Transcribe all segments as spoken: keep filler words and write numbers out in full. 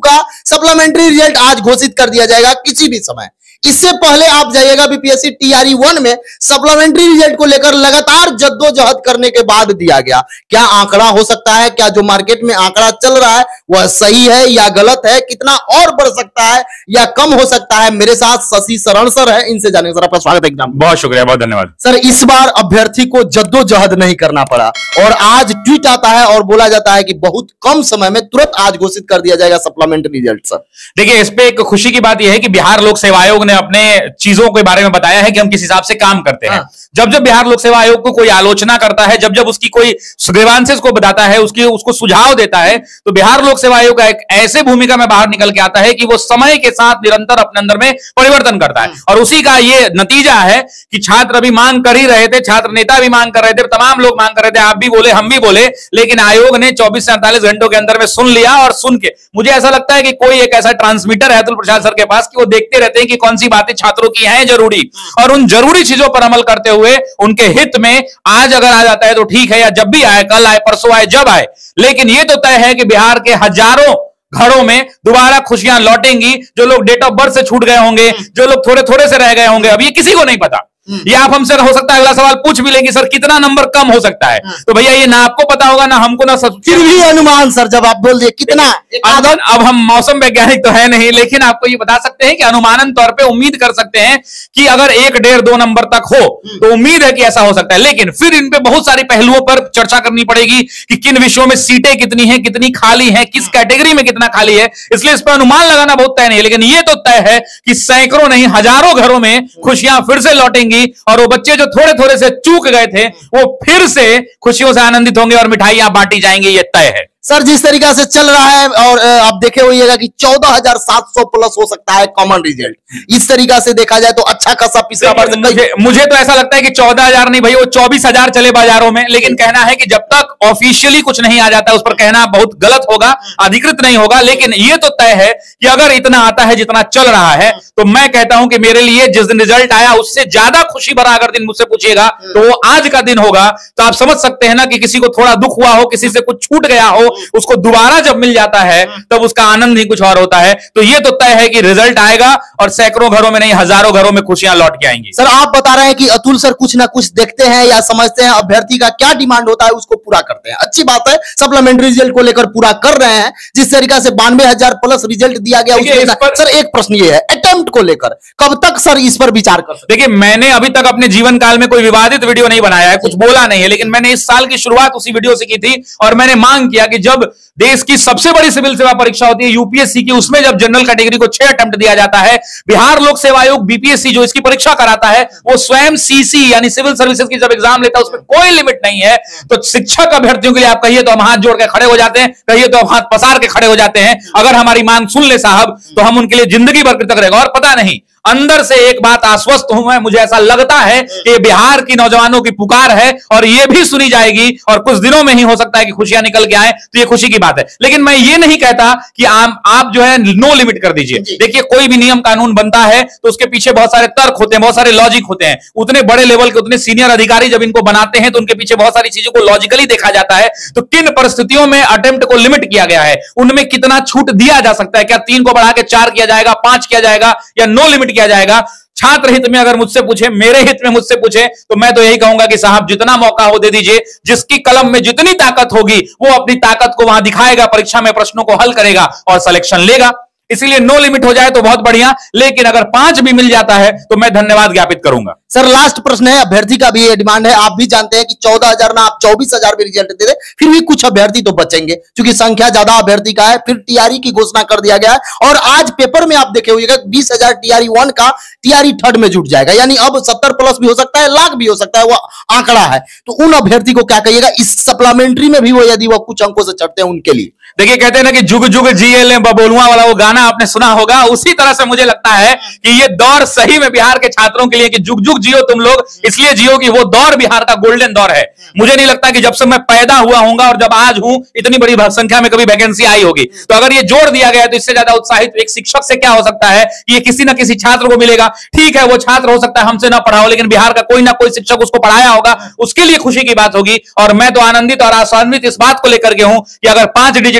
का supplementary result आज घोषित कर दिया जाएगा किसी भी समय। इससे पहले आप जाइएगा बीपीएससी टीआरई वन में सप्लीमेंट्री रिजल्ट को लेकर लगातार जद्दोजहद करने के बाद दिया गया। क्या आंकड़ा हो सकता है, क्या जो मार्केट में आंकड़ा चल रहा है वह सही है या गलत है, कितना और बढ़ सकता है या कम हो सकता है? मेरे साथ शशि शरण सर है, इनसे जानेंगे। सर आपका स्वागत है एग्जाम। बहुत शुक्रिया, बहुत धन्यवाद सर। इस बार अभ्यर्थी को जद्दोजहद नहीं करना पड़ा और आज ट्वीट आता है और बोला जाता है कि बहुत कम समय में तुरंत आज घोषित कर दिया जाएगा सप्लीमेंट्री रिजल्ट। सर देखिए, इस पे एक खुशी की बात यह है कि बिहार लोक सेवा आयोग ने अपने चीजों के बारे में बताया है कि हम किस हिसाब से काम करते हैं। हाँ। जब जब बिहार लोक सेवा आयोग को कोई आलोचना करता है, जब जब उसकी कोई ग्रीवांसेस को बताता है, उसकी उसको सुझाव देता है, तो बिहार लोक सेवा आयोग का एक ऐसे भूमिका में बाहर निकल के आता है कि वो समय के साथ निरंतर अपने अंदर में परिवर्तन करता है। और उसी का ये नतीजा है कि छात्र अभी मांग कर ही रहे थे, छात्र नेता भी मांग कर रहे थे, तमाम लोग मांग कर रहे थे, आप भी बोले, हम भी बोले, लेकिन आयोग ने चौबीस से अड़तालीस घंटों के अंदर में सुन लिया। और सुन के मुझे ऐसा लगता है कि कोई एक ऐसा ट्रांसमीटर है अतुल प्रसाद सर के पास कि वो देखते रहते हैं कि कौन सी बातें छात्रों की हैं जरूरी, और उन जरूरी चीजों पर अमल करते हुए उनके हित में आज अगर आ जाता है तो ठीक है, या जब भी आए, कल आए, परसों आए, जब आए, लेकिन यह तो तय है कि बिहार के हजारों घरों में दोबारा खुशियां लौटेंगी। जो लोग डेट ऑफ बर्थ से छूट गए होंगे, जो लोग थोड़े थोड़े से रह गए होंगे, अब ये किसी को नहीं पता। ये आप हमसे हो सकता है अगला सवाल पूछ भी लेंगे, सर कितना नंबर कम हो सकता है, तो भैया ये ना आपको पता होगा ना हमको ना सब, फिर भी अनुमान सर जब आप बोल दिए कितना। अब, अब हम मौसम वैज्ञानिक तो है नहीं, लेकिन आपको ये बता सकते हैं कि अनुमानन तौर पे उम्मीद कर सकते हैं कि अगर एक डेढ़ दो नंबर तक हो तो उम्मीद है कि ऐसा हो सकता है। लेकिन फिर इन पे बहुत सारी पहलुओं पर चर्चा करनी पड़ेगी कि किन विषयों में सीटें कितनी है, कितनी खाली है, किस कैटेगरी में कितना खाली है, इसलिए इस पर अनुमान लगाना बहुत तय नहीं है। लेकिन ये तो तय है कि सैकड़ों नहीं हजारों घरों में खुशियां फिर से लौटेंगी और वो बच्चे जो थोड़े थोड़े से चूक गए थे वो फिर से खुशियों से आनंदित होंगे और मिठाइयां बांटी जाएंगी, ये तय है। सर जिस तरीका से चल रहा है और आप देखे होइएगा कि चौदह हजार सात सौ प्लस हो सकता है कॉमन रिजल्ट, इस तरीका से देखा जाए तो अच्छा खासा पिछला बार मुझे, मुझे तो ऐसा लगता है कि चौदह हजार नहीं भाई, वो चौबीस हजार चले बाजारों में, लेकिन कहना है कि जब तक ऑफिशियली कुछ नहीं आ जाता उस पर कहना बहुत गलत होगा, अधिकृत नहीं होगा। लेकिन ये तो तय है कि अगर इतना आता है जितना चल रहा है, तो मैं कहता हूं कि मेरे लिए जिस दिन रिजल्ट आया उससे ज्यादा खुशी भरा अगर दिन मुझसे पूछिएगा तो वो आज का दिन होगा। तो आप समझ सकते हैं ना कि किसी को थोड़ा दुख हुआ हो, किसी से कुछ छूट गया हो, उसको दोबारा जब मिल जाता है तब उसका आनंद ही कुछ और होता है। तो ये तो तय है कि रिजल्ट आएगा और सैकड़ों घरों में नहीं हजारों घरों में खुशियां लौट के आएंगी। सर आप बता रहे हैं कि अतुल सर कुछ ना कुछ देखते हैं या समझते हैं, अभ्यर्थी का क्या डिमांड होता है उसको पूरा करते हैं। अच्छी बात है, सप्लीमेंट्री रिजल्ट को लेकर पूरा कर रहे हैं। जिस तरीका से बानवे हजार प्लस रिजल्ट दिया गया उसमें पर... सर एक प्रश्न ये है अटेम्प्ट को लेकर, कब तक सर इस पर विचार कर सकते? देखिए, मैंने अभी तक अपने जीवन काल में कोई विवादित वीडियो नहीं बनाया है, कुछ बोला नहीं है, लेकिन मैंने इस साल की शुरुआत उसी वीडियो से की थी और मैंने मांग किया कि जब देश की सबसे बड़ी सिविल सेवा परीक्षा होती है यूपीएससी की, उसमें जब जनरल कैटेगरी को छह अटेम्प्ट दिया जाता है, बिहार लोक सेवा आयोग बीपीएससी जो इसकी परीक्षा कराता है वो स्वयं सीसी यानी सिविल सर्विसेज की जब एग्जाम लेता है उसमें कोई लिमिट नहीं है। तो शिक्षक अभ्यर्थियों के लिए आप कहिए तो हम हाथ जोड़ के खड़े हो जाते हैं, कहिए तो हम हाथ पसार के खड़े हो जाते हैं। अगर हमारी मांग सुन ले साहब तो हम उनके लिए जिंदगी भर कृतज्ञ रहेगा। और पता नहीं, अंदर से एक बात आश्वस्त हूं मैं, मुझे ऐसा लगता है कि बिहार की नौजवानों की पुकार है और यह भी सुनी जाएगी और कुछ दिनों में ही हो सकता है कि खुशियां निकल के आए, तो ये खुशी की बात है। लेकिन मैं ये नहीं कहता कि आप, आप जो है नो लिमिट कर दीजिए। देखिए, कोई भी नियम कानून बनता है तो उसके पीछे बहुत सारे तर्क होते हैं, बहुत सारे लॉजिक होते हैं। उतने बड़े लेवल के, उतने सीनियर अधिकारी जब इनको बनाते हैं तो उनके पीछे बहुत सारी चीजों को लॉजिकली देखा जाता है। तो किन परिस्थितियों में अटेम्प्ट को लिमिट किया गया है, उनमें कितना छूट दिया जा सकता है, क्या तीन को बढ़ा के चार किया जाएगा, पांच किया जाएगा या नो लिमिट किया जाएगा? छात्र हित में अगर मुझसे पूछे, मेरे हित में मुझसे पूछे, तो मैं तो यही कहूंगा कि साहब जितना मौका हो दे दीजिए। जिसकी कलम में जितनी ताकत होगी वो अपनी ताकत को वहां दिखाएगा, परीक्षा में प्रश्नों को हल करेगा और सिलेक्शन लेगा। इसलिए नो लिमिट हो जाए तो बहुत बढ़िया, लेकिन अगर पांच भी मिल जाता है तो मैं धन्यवाद ज्ञापित करूंगा। सर लास्ट प्रश्न है, अभ्यर्थी का भी ये डिमांड है। आप भी जानते हैं कि चौदह हजार ना आप चौबीस हजार भी रिजल्ट दे दे, फिर भी कुछ अभ्यर्थी तो बचेंगे क्योंकि संख्या ज्यादा अभ्यर्थी का है। फिर टीआरई की घोषणा कर दिया गया है और आज पेपर में आप देखे होइएगा बीस हजार टीआरई वन का टीआरई थर्ड में जुट जाएगा, यानी अब सत्तर प्लस भी हो सकता है, लाख भी हो सकता है, वो आंकड़ा है। तो उन अभ्यर्थी को क्या कहिएगा इस सप्लीमेंट्री में भी वो यदि वो कुछ अंकों से चढ़ते हैं उनके लिए? देखिए, कहते हैं ना कि जुग जुग जिए ले बबोलुआ वाला वो गाना आपने सुना होगा, उसी तरह से मुझे लगता है कि ये दौर सही में बिहार के छात्रों के लिए कि जुग जुग जियो तुम लोग, इसलिए जियो कि वो दौर बिहार का गोल्डन दौर है। मुझे नहीं लगता कि जब से मैं पैदा हुआ हूंगा और जब आज हूं इतनी बड़ी संख्या में कभी वैकेंसी आई होगी। तो अगर ये जोड़ दिया गया तो इससे ज्यादा उत्साहित एक शिक्षक से क्या हो सकता है कि ये किसी ना किसी छात्र को मिलेगा। ठीक है, वो छात्र हो सकता है हमसे ना पढ़ा हो, लेकिन बिहार का कोई ना कोई शिक्षक उसको पढ़ाया होगा, उसके लिए खुशी की बात होगी। और मैं तो आनंदित और आशान्वित इस बात को लेकर के हूं कि अगर पांच डिजिट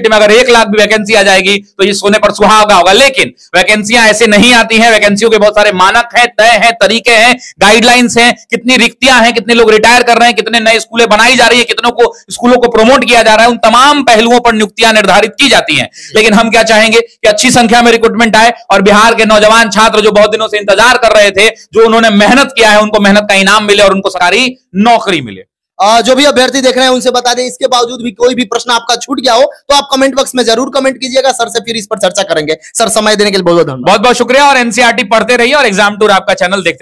यूनिवर्सिटी में अगर एक लाख भी वैकेंसी आ जाएगी तो ये सोने पर सुहागा होगा। लेकिन वैकेंसियां ऐसे नहीं आती हैं, वैकेंसियों के बहुत सारे मानक हैं, तय हैं, तरीके हैं, गाइडलाइंस हैं, कितनी रिक्तियां हैं, कितने लोग रिटायर कर रहे हैं, कितने नए स्कूलें बनाई जा रही है, कितनों को स्कूलों को प्रमोट किया जा रहा है, उन तमाम पहलुओं पर नियुक्तियां निर्धारित की जाती हैं। लेकिन हम क्या चाहेंगे कि अच्छी संख्या में रिक्रूटमेंट आए और बिहार के नौजवान छात्र जो बहुत दिनों से इंतजार कर रहे थे, जो उन्होंने मेहनत किया है, उनको मेहनत का इनाम मिले और उनको सरकारी नौकरी मिले। आ, जो भी अभ्यर्थी देख रहे हैं उनसे बता दें, इसके बावजूद भी कोई भी प्रश्न आपका छूट गया हो तो आप कमेंट बॉक्स में जरूर कमेंट कीजिएगा, सर से फिर इस पर चर्चा करेंगे। सर समय देने के लिए बहुत बहुत धन्यवाद। बहुत बहुत शुक्रिया और एनसीईआरटी पढ़ते रहिए और एग्जाम टूर आपका चैनल देखते